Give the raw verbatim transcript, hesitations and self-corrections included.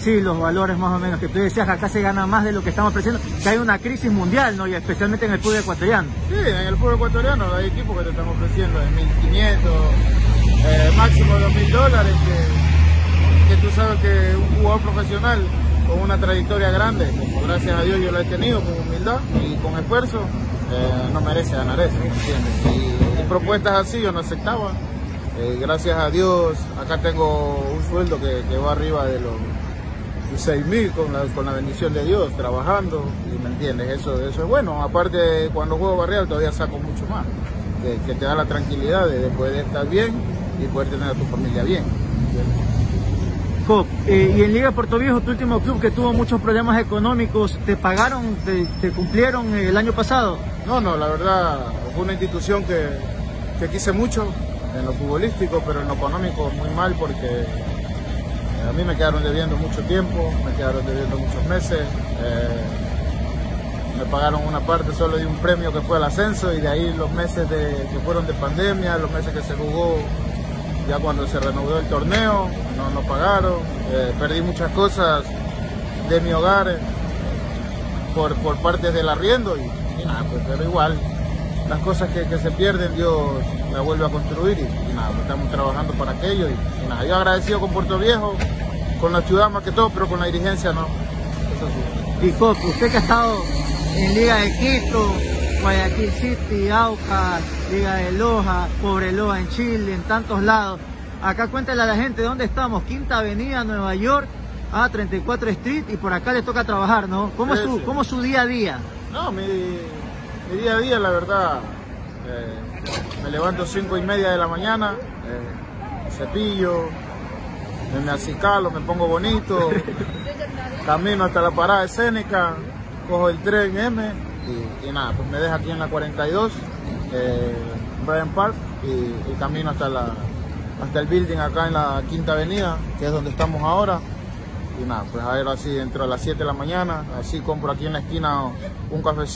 Sí, los valores más o menos, que tú decías que acá se gana más de lo que estamos ofreciendo, que hay una crisis mundial, ¿no? Y especialmente en el fútbol ecuatoriano. Sí, en el fútbol ecuatoriano hay equipos que te están ofreciendo de mil quinientos, eh, máximo dos mil dólares, que, que tú sabes que un jugador profesional con una trayectoria grande, como gracias a Dios yo la he tenido con humildad y con esfuerzo, eh, no merece ganar eso, ¿me entiendes? Y, y propuestas así yo no aceptaba. Eh, gracias a Dios acá tengo un sueldo que, que va arriba de los seis mil con la, con la bendición de Dios, trabajando, y me entiendes, eso, eso es bueno. Aparte, cuando juego barrial todavía saco mucho más, que, que te da la tranquilidad de, de poder estar bien y poder tener a tu familia bien. Cop, eh, y en Liga Puerto Viejo, tu último club que tuvo muchos problemas económicos, ¿te pagaron, te, te cumplieron el año pasado? No, no, la verdad fue una institución que, que quise mucho en lo futbolístico, pero en lo económico muy mal, porque a mí me quedaron debiendo mucho tiempo, me quedaron debiendo muchos meses, eh, me pagaron una parte solo de un premio que fue el ascenso, y de ahí los meses de, que fueron de pandemia, los meses que se jugó ya cuando se reanudó el torneo, no nos pagaron, eh, perdí muchas cosas de mi hogar eh, por, por parte del arriendo, y, y nada, pues, pero igual, las cosas que, que se pierden Dios las vuelve a construir, y, y nada, pues, estamos trabajando para aquello, y, y nada, yo agradecido con Puerto Viejo, con la ciudad más que todo, pero con la dirigencia no, eso sí. Y Cop, usted que ha estado en Liga de Quito, Guayaquil City, Aucas, Liga de Loja, Cobreloa en Chile, en tantos lados. Acá cuéntale a la gente dónde estamos, Quinta Avenida, Nueva York, a treinta y cuatro Street, y por acá le toca trabajar, ¿no? ¿Cómo, sí, es, su, sí. ¿cómo es su día a día? No, mi, mi día a día, la verdad, eh, me levanto cinco y media de la mañana, eh, cepillo, me acicalo, me pongo bonito, camino hasta la parada escénica, cojo el tren M, Y, y nada, pues me deja aquí en la cuarenta y dos, eh, Bryant Park, y, y camino hasta, la, hasta el building acá en la Quinta Avenida, que es donde estamos ahora. Y nada, pues a ver, así dentro de las siete de la mañana, así compro aquí en la esquina un cafecito.